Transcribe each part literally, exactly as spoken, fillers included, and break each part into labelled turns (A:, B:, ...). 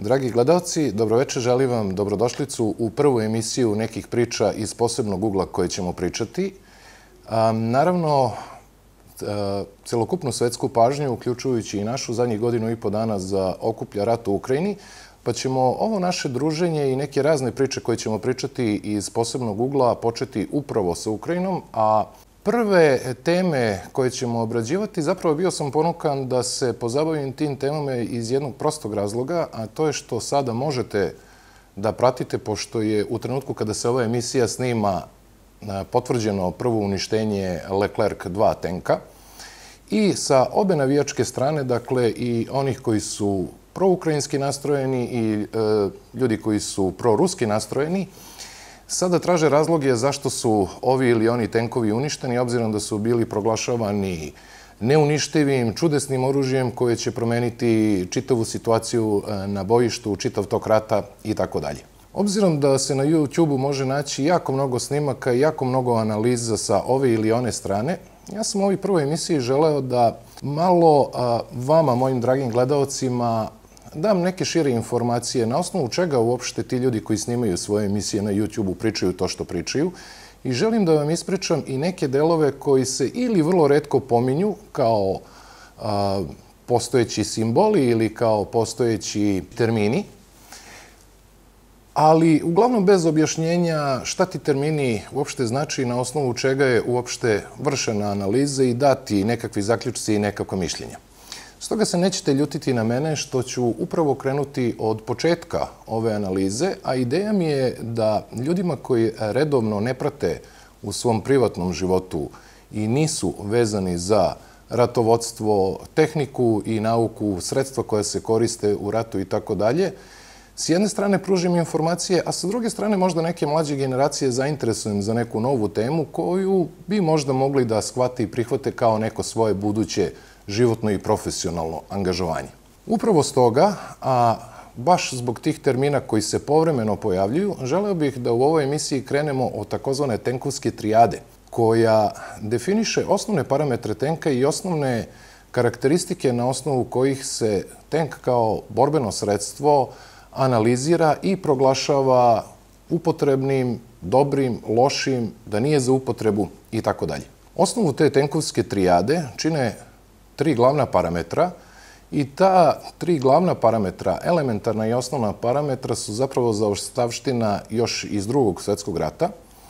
A: Dragi gledalci, dobroveče, želim vam dobrodošlicu u prvu emisiju nekih priča iz posebnog ugla koje ćemo pričati. Naravno, celokupnu svetsku pažnju, uključujući i našu zadnjih godinu i po dana za okuplja rat u Ukrajini, pa ćemo ovo naše druženje i neke razne priče koje ćemo pričati iz posebnog ugla početi upravo sa Ukrajinom, a prve teme koje ćemo obrađivati, zapravo bio sam ponukan da se pozabavim tim temama iz jednog prostog razloga, a to je što sada možete da pratite, pošto je u trenutku kada se ova emisija snima potvrđeno prvo uništenje Leclerc dva tenka i sa obe navijačke strane, dakle i onih koji su proukrajinski nastrojeni i ljudi koji su proruski nastrojeni, sada traže razloge zašto su ovi ili oni tenkovi uništeni, obzirom da su bili proglašavani neuništivim, čudesnim oružjem koje će promeniti čitavu situaciju na bojištu, čitav tok rata i tako dalje. Obzirom da se na YouTube-u može naći jako mnogo snimaka i jako mnogo analiza sa ove ili one strane, ja sam u ovoj prvoj emisiji želeo da malo vama, mojim dragim gledalcima, dam neke šire informacije na osnovu čega uopšte ti ljudi koji snimaju svoje emisije na YouTube-u pričaju to što pričaju i želim da vam ispričam i neke delove koji se ili vrlo retko pominju kao a, postojeći simboli ili kao postojeći termini, ali uglavnom bez objašnjenja šta ti termini uopšte znači, na osnovu čega je uopšte vršena analiza i dati nekakvi zaključci i nekakva mišljenja. Stoga se nećete ljutiti na mene što ću upravo krenuti od početka ove analize, a ideja mi je da ljudima koji redovno ne prate u svom privatnom životu i nisu vezani za ratovodstvo, tehniku i nauku, sredstva koja se koriste u ratu i tako dalje, s jedne strane pružim informacije, a sa druge strane možda neke mlađe generacije zainteresujem za neku novu temu koju bi možda mogli da shvate i prihvate kao neko svoje buduće životno i profesionalno angažovanje. Upravo stoga, a baš zbog tih termina koji se povremeno pojavljuju, želeo bih da u ovoj emisiji krenemo od takozvane tenkovske trijade, koja definiše osnovne parametre tenka i osnovne karakteristike na osnovu kojih se tenk kao borbeno sredstvo analizira i proglašava upotrebnim, dobrim, lošim, da nije za upotrebu i tako dalje. Osnovu te tenkovske trijade čine tri glavna parametra i ta tri glavna parametra, elementarna i osnovna parametra, su zapravo zaostavština još iz Drugog svjetskog rata,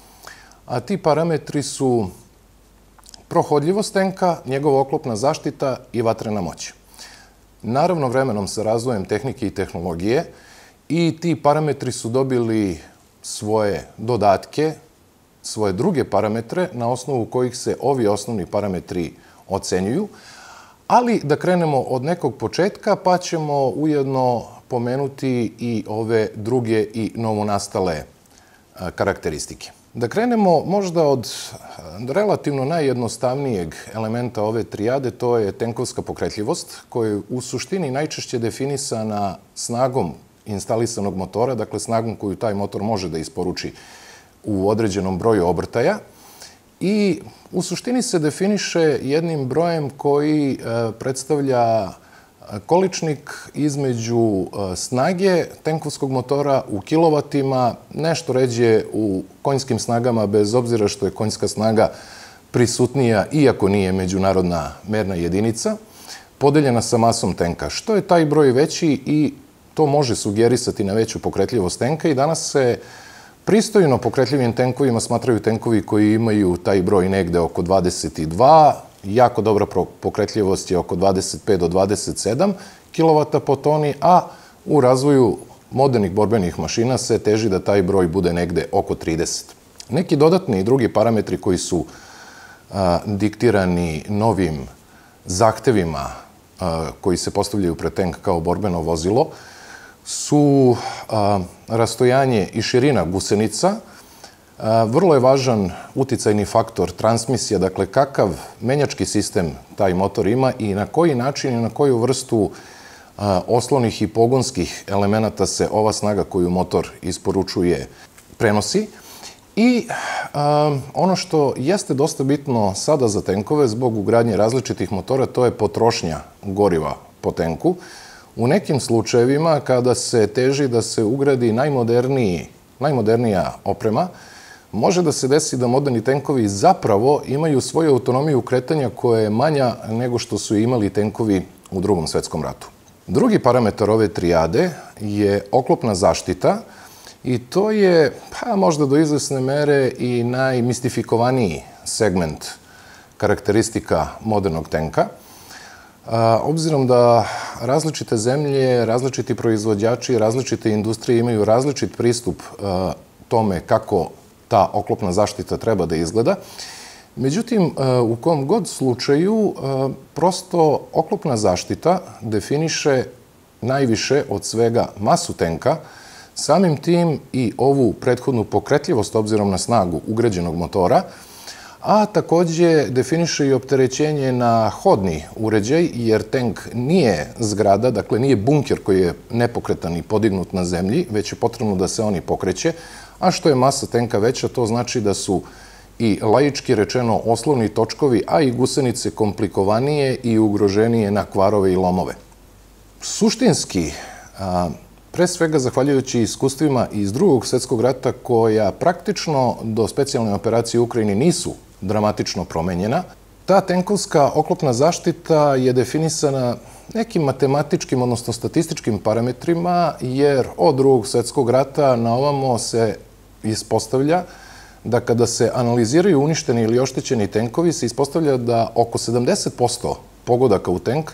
A: a ti parametri su prohodljivost tenka, njegova oklopna zaštita i vatrena moć. Naravno, vremenom sa razvojem tehnike i tehnologije i ti parametri su dobili svoje dodatke, svoje druge parametre na osnovu kojih se ovi osnovni parametri ocenjuju, ali da krenemo od nekog početka, pa ćemo ujedno pomenuti i ove druge i novonastale karakteristike. Da krenemo možda od relativno najjednostavnijeg elementa ove trijade, to je tenkovska pokretljivost, koja je u suštini najčešće definisana snagom instalisanog motora, dakle snagom koju taj motor može da isporuči u određenom broju obrtaja. I u suštini se definiše jednim brojem koji predstavlja količnik između snage tenkovskog motora u kilovatima, nešto ređe u konjskim snagama, bez obzira što je konjska snaga prisutnija, iako nije međunarodna merna jedinica, podeljena sa masom tenka. Što je taj broj veći i to može sugerisati na veću pokretljivost tenka i danas se pristojno pokretljivim tenkovima smatraju tenkovi koji imaju taj broj negde oko dvadeset dva, jako dobra pokretljivost je oko dvadeset pet do dvadeset sedam kilovata po toni, a u razvoju modernih borbenih mašina se teži da taj broj bude negde oko trideset. Neki dodatni i drugi parametri koji su a, diktirani novim zahtevima a, koji se postavljaju pred tenk kao borbeno vozilo su a, rastojanje i širina gusenica. A, vrlo je važan uticajni faktor transmisija, dakle kakav menjački sistem taj motor ima i na koji način i na koju vrstu a, oslovnih i pogonskih elemenata se ova snaga koju motor isporučuje prenosi. I a, ono što jeste dosta bitno sada za tenkove zbog ugradnje različitih motora, to je potrošnja goriva po tenku. U nekim slučajevima, kada se teži da se ugradi najmoderniji, najmodernija oprema, može da se desi da moderni tenkovi zapravo imaju svoju autonomiju kretanja koja je manja nego što su imali tenkovi u Drugom svetskom ratu. Drugi parametar ove trijade je oklopna zaštita i to je, pa možda do izvesne mere, i najmistifikovaniji segment karakteristika modernog tenka. Obzirom da različite zemlje, različiti proizvođači, različite industrije imaju različit pristup tome kako ta oklopna zaštita treba da izgleda. Međutim, u kom god slučaju, prosto oklopna zaštita definiše najviše od svega masu tenka, samim tim i ovu prethodnu pokretljivost obzirom na snagu ugrađenog motora, a takođe definiše i opterećenje na hodni uređaj, jer tenk nije zgrada, dakle nije bunker koji je nepokretan i podignut na zemlji, već je potrebno da se oni pokreće, a što je masa tenka veća, to znači da su i laički rečeno oslovni točkovi, a i gusenice komplikovanije i ugroženije na kvarove i lomove. Suštinski, pre svega zahvaljujući iskustvima iz Drugog svjetskog rata, koja praktično do specijalne operacije u Ukrajini nisu dramatično promenjena, ta tenkovska oklopna zaštita je definisana nekim matematičkim, odnosno statističkim parametrima, jer od Drugog svjetskog rata na ovamo se ispostavlja da kada se analiziraju uništeni ili oštećeni tenkovi, se ispostavlja da oko sedamdeset posto pogodaka u tenk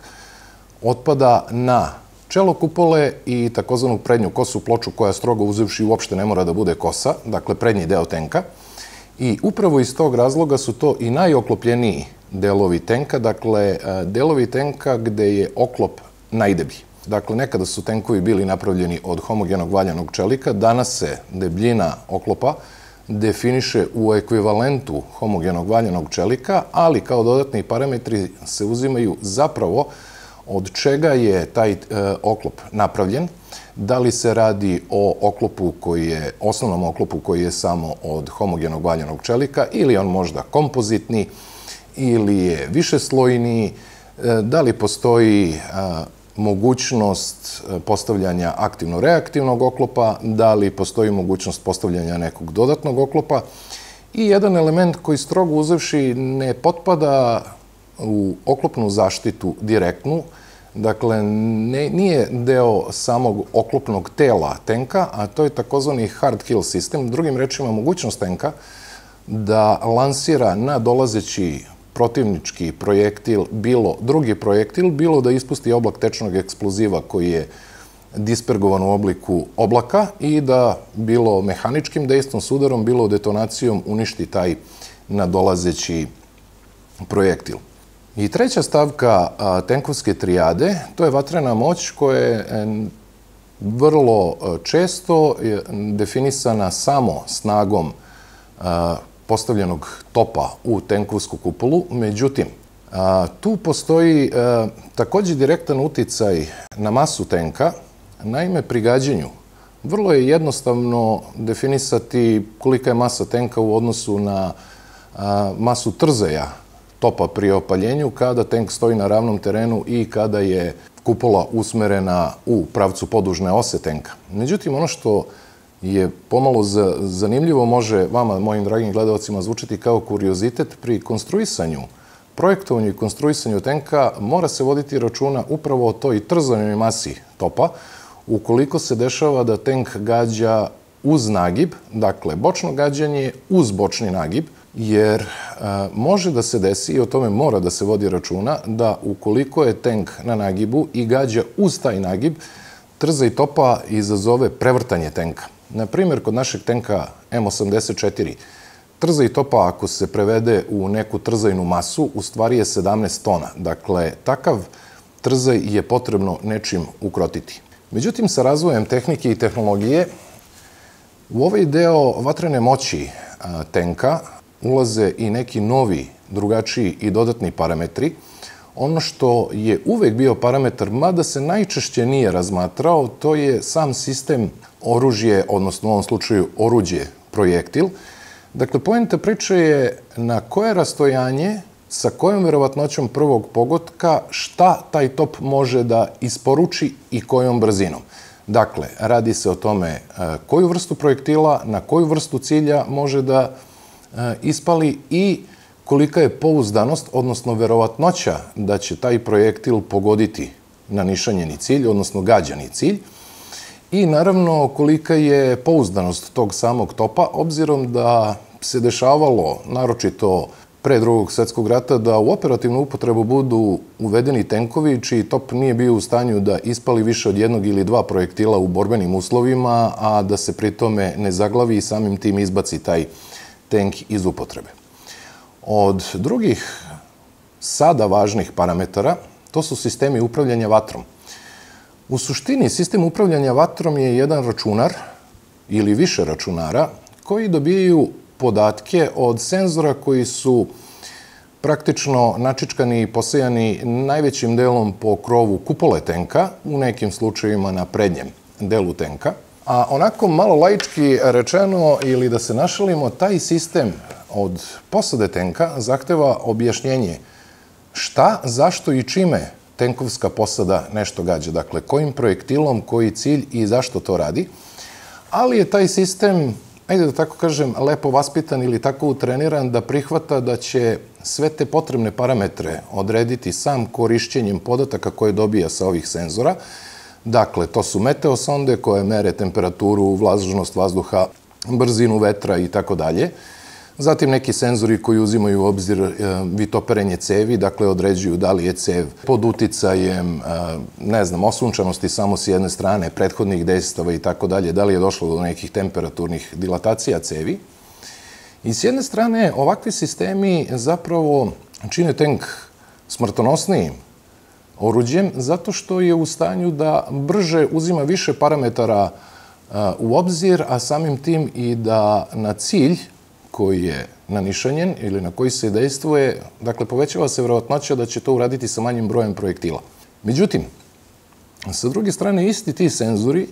A: otpada na čelo kupole i takozvanu prednju kosu ploču, koja strogo uzevši uopšte ne mora da bude kosa, dakle prednji deo tenka. I upravo iz tog razloga su to i najoklopljeniji delovi tenka, dakle delovi tenka gde je oklop najdeblji. Dakle, nekada su tenkovi bili napravljeni od homogenog valjanog čelika, danas se debljina oklopa definiše u ekvivalentu homogenog valjanog čelika, ali kao dodatni parametri se uzimaju zapravo od čega je taj oklop napravljen, da li se radi o oklopu koji je, osnovnom oklopu koji je samo od homogenog valjanog čelika, ili on možda kompozitni, ili je višeslojni, da li postoji mogućnost postavljanja aktivno-reaktivnog oklopa, da li postoji mogućnost postavljanja nekog dodatnog oklopa. I jedan element koji strogo uzevši ne potpada u oklopnu zaštitu direktnu, dakle nije deo samog oklopnog tela tenka, a to je takozvani hard kill sistem, drugim rečima mogućnost tenka da lansira na dolazeći protivnički projektil, bilo drugi projektil, bilo da ispusti oblak tečnog eksploziva koji je dispergovan u obliku oblaka i da bilo mehaničkim dejstvom, sudarom, bilo detonacijom uništi taj nadolazeći projektil. I treća stavka tenkovske trijade, to je vatrena moć koja je vrlo često definisana samo snagom postavljenog topa u tenkovsku kupolu. Međutim, tu postoji takođe direktan uticaj na masu tenka. Naime, pri gađenju vrlo je jednostavno definisati kolika je masa tenka u odnosu na masu trzaja topa pri opaljenju kada tenk stoji na ravnom terenu i kada je kupola usmerena u pravcu podužne ose tenka. Međutim, ono što je pomalo zanimljivo, može vama, mojim dragim gledalcima, zvučiti kao kuriozitet, pri konstruisanju, projektovanju i konstruisanju tenka mora se voditi računa upravo o toj trzanoj masi topa, ukoliko se dešava da tenk gađa uz nagib, dakle bočno gađanje uz bočni nagib, jer može da se desi, i o tome mora da se vodi računa, da ukoliko je tenk na nagibu i gađa uz taj nagib, trzaj topa izazove prevrtanje tenka. Na primjer, kod našeg tenka M osamdeset četiri, trzaj topa, ako se prevede u neku trzajnu masu, u stvari je sedamnaest tona. Dakle, takav trzaj je potrebno nečim ukrotiti. Međutim, sa razvojem tehnike i tehnologije, u ovaj deo vatrene moći tenka ulaze i neki novi, drugačiji i dodatni parametri. Ono što je uvek bio parametar, mada se najčešće nije razmatrao, to je sam sistem oružje, odnosno u ovom slučaju oruđe projektil. Dakle, poenta priče je na koje rastojanje sa kojom verovatnoćom prvog pogotka šta taj top može da isporuči i kojom brzinom. Dakle, radi se o tome koju vrstu projektila, na koju vrstu cilja može da ispali i kolika je pouzdanost, odnosno verovatnoća da će taj projektil pogoditi na nišanjeni cilj, odnosno gađani cilj. I naravno kolika je pouzdanost tog samog topa, obzirom da se dešavalo, naročito pre drugog svetskog rata, da u operativnu upotrebu budu uvedeni tenkovi čiji top nije bio u stanju da ispali više od jednog ili dva projektila u borbenim uslovima, a da se pri tome ne zaglavi i samim tim izbaci taj tenk iz upotrebe. Od drugih sada važnih parametara, to su sistemi upravljanja vatrom. U suštini, sistem upravljanja vatrom je jedan računar ili više računara koji dobijaju podatke od senzora koji su praktično načičkani i posejani najvećim delom po krovu kupole tenka, u nekim slučajevima na prednjem delu tenka. A onako malo laički rečeno ili da se našalimo, taj sistem od posade tenka zahteva objašnjenje šta, zašto i čime tenkovska posada nešto gađa. Dakle, kojim projektilom, koji cilj i zašto to radi. Ali je taj sistem, ajde da tako kažem, lepo vaspitan ili tako utreniran da prihvata da će sve te potrebne parametre odrediti sam korišćenjem podataka koje dobija sa ovih senzora. Dakle, to su meteosonde koje mere temperaturu, vlažnost vazduha, brzinu vetra i tako dalje. Zatim neki senzori koji uzimaju u obzir vitoperenje cevi, dakle određuju da li je cev pod uticajem, ne znam, osunčanosti samo s jedne strane, prethodnih dejstava i tako dalje, da li je došlo do nekih temperaturnih dilatacija cevi. I s jedne strane, ovakvi sistemi zapravo čine tenk smrtonosnijim oruđem zato što je u stanju da brže uzima više parametara u obzir, a samim tim i da na cilj koji je nanišanjen ili na koji se dejstvuje, dakle, povećava se verovatnoća da će to uraditi sa manjim brojem projektila. Međutim, sa druge strane, isti ti senzori,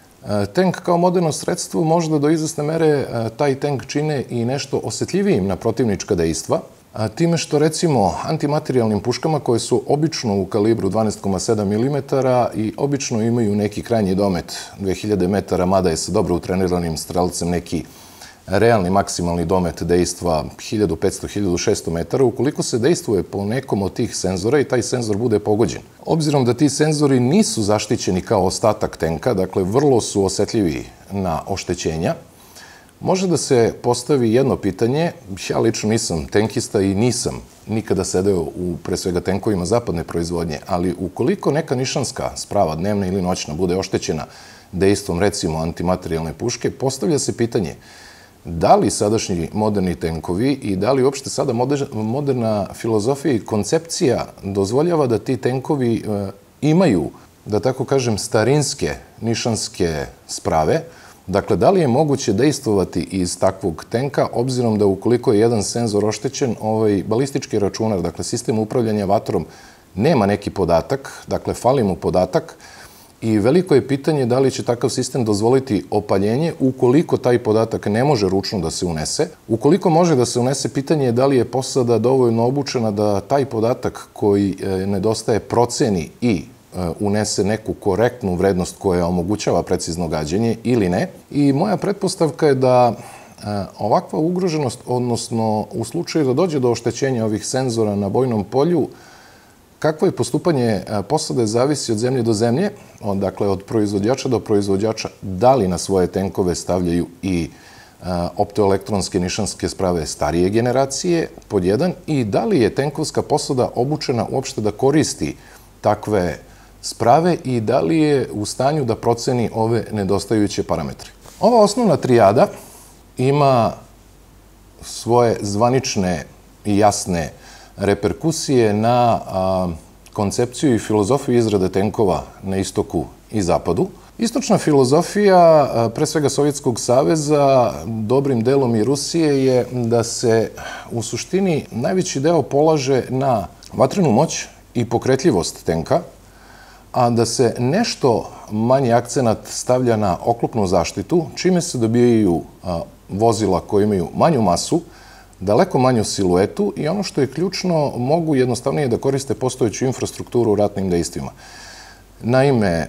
A: tenk kao moderno sredstvo možda do izvesne mere taj tenk čine i nešto osetljivijim na protivnička dejstva, time što, recimo, antimaterijalnim puškama koje su obično u kalibru dvanaest zarez sedam milimetara i obično imaju neki krajnji domet dve hiljade metara, mada je sa dobro utreniranim strelcem neki realni maksimalni domet dejstva hiljadu petsto do hiljadu šesto metara, ukoliko se dejstvuje po nekom od tih senzora i taj senzor bude pogođen. Obzirom da ti senzori nisu zaštićeni kao ostatak tenka, dakle vrlo su osetljivi na oštećenja, može da se postavi jedno pitanje. Ja lično nisam tenkista i nisam nikada sedeo u, pre svega, tenkovima zapadne proizvodnje, ali ukoliko neka nišanska sprava, dnevna ili noćna, bude oštećena dejstvom, recimo, antimaterijalne puške, postavlja se pitanje da li sadašnji moderni tenkovi i da li uopšte sada moderna filozofija i koncepcija dozvoljava da ti tenkovi imaju, da tako kažem, starinske nišanske sprave. Dakle, da li je moguće dejstvovati iz takvog tenka, obzirom da ukoliko je jedan senzor oštećen, ovaj balistički računar, dakle sistem upravljanja vatrom, nema neki podatak, dakle fali mu podatak, i veliko je pitanje da li će takav sistem dozvoliti opaljenje ukoliko taj podatak ne može ručno da se unese. Ukoliko može da se unese, pitanje je da li je posada dovoljno obučena da taj podatak koji nedostaje proceni i unese neku korektnu vrednost koja omogućava precizno gađenje ili ne. I moja pretpostavka je da ovakva ugroženost, odnosno u slučaju da dođe do oštećenja ovih senzora na bojnom polju, kakvo je postupanje posade zavisi od zemlje do zemlje, dakle od proizvođača do proizvođača, da li na svoje tenkove stavljaju i optoelektronske nišanske sprave starije generacije, pod jedan, i da li je tenkovska posada obučena uopšte da koristi takve sprave i da li je u stanju da proceni ove nedostajuće parametre. Ova osnovna trijada ima svoje zvanične i jasne reperkusije na koncepciju i filozofiju izrade tenkova na istoku i zapadu. Istočna filozofija, pre svega Sovjetskog saveza, dobrim delom i Rusije, je da se u suštini najveći deo polaže na vatrenu moć i pokretljivost tenka, a da se nešto manji akcenat stavlja na oklopnu zaštitu, čime se dobijaju vozila koje imaju manju masu, daleko manju siluetu i ono što je ključno, mogu jednostavnije da koriste postojeću infrastrukturu u ratnim dejstvima. Naime,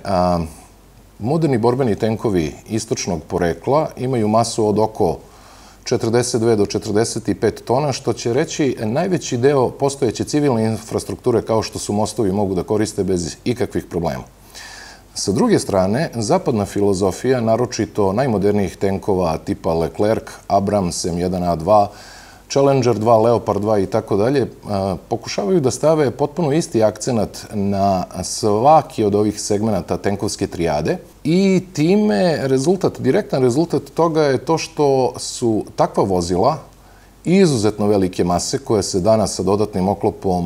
A: moderni borbeni tenkovi istočnog porekla imaju masu od oko četrdeset dve do četrdeset pet tona, što će reći najveći deo postojeće civilne infrastrukture kao što su mostovi mogu da koriste bez ikakvih problema. Sa druge strane, zapadna filozofija, naročito najmodernijih tenkova tipa Leclerc, Abrams, M jedan A dva, Challenger dva, Leopard dva i tako dalje, pokušavaju da stave potpuno isti akcenat na svaki od ovih segmenata tenkovske trijade i time rezultat, direktan rezultat toga je to što su takva vozila izuzetno velike mase koje se danas sa dodatnim oklopom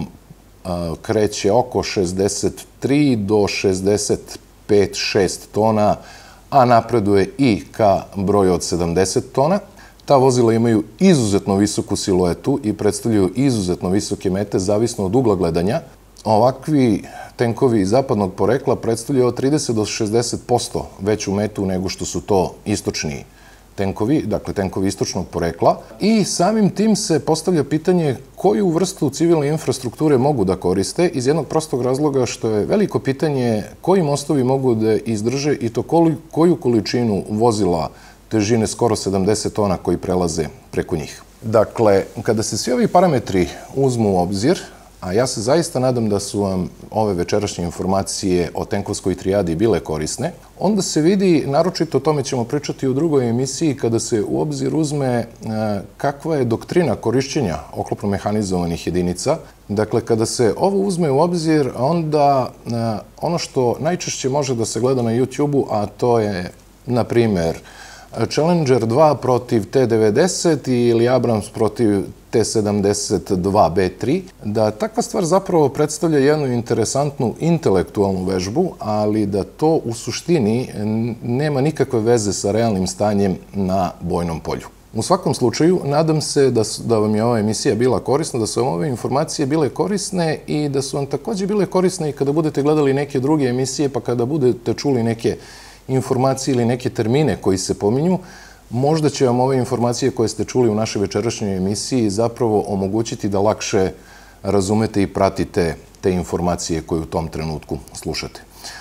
A: kreće oko šezdeset tri do šezdeset pet šest tona, a napreduje i ka broju od sedamdeset tona. Ta vozila imaju izuzetno visoku siluetu i predstavljaju izuzetno visoke mete, zavisno od ugla gledanja. Ovakvi tenkovi zapadnog porekla predstavljaju od trideset do šezdeset posto veću metu nego što su to istočni tenkovi, dakle tenkovi istočnog porekla. I samim tim se postavlja pitanje koju vrstu civilne infrastrukture mogu da koriste, iz jednog prostog razloga što je veliko pitanje koji mostovi mogu da izdrže i to koju količinu vozila težine skoro sedamdeset tona koji prelaze preko njih. Dakle, kada se svi ovi parametri uzmu u obzir, a ja se zaista nadam da su vam ove večerašnje informacije o tenkovskoj trijadi bile korisne, onda se vidi, naročito o tome ćemo pričati u drugoj emisiji, kada se u obzir uzme kakva je doktrina korišćenja oklopno mehanizovanih jedinica. Dakle, kada se ovo uzme u obzir, onda ono što najčešće može da se gleda na YouTube-u, a to je, na primer, Challenger dva protiv T devedeset ili Abrams protiv T sedamdeset dva B tri, da takva stvar zapravo predstavlja jednu interesantnu intelektualnu vežbu, ali da to u suštini nema nikakve veze sa realnim stanjem na bojnom polju. U svakom slučaju, nadam se da vam je ova emisija bila korisna, da su vam ove informacije bile korisne i da su vam također bile korisne i kada budete gledali neke druge emisije, pa kada budete čuli neke informacije ili neke termine koji se pominju, možda će vam ove informacije koje ste čuli u našoj večerašnjoj emisiji zapravo omogućiti da lakše razumete i pratite te informacije koje u tom trenutku slušate.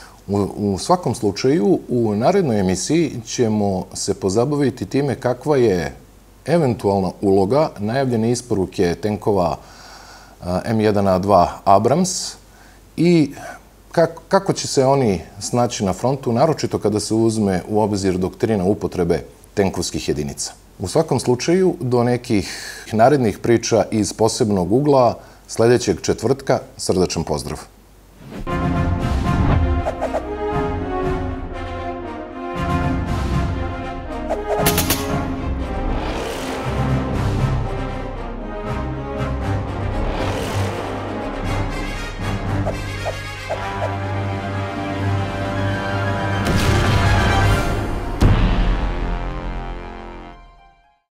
A: U svakom slučaju, u narednoj emisiji ćemo se pozabaviti time kakva je eventualna uloga najavljene isporuke tenkova M jedan A dva Abrams i kako će se oni snaći na frontu, naročito kada se uzme u obzir doktrina upotrebe tenkovskih jedinica. U svakom slučaju, do nekih narednih priča iz posebnog ugla, sljedećeg četvrtka, srdačan pozdrav.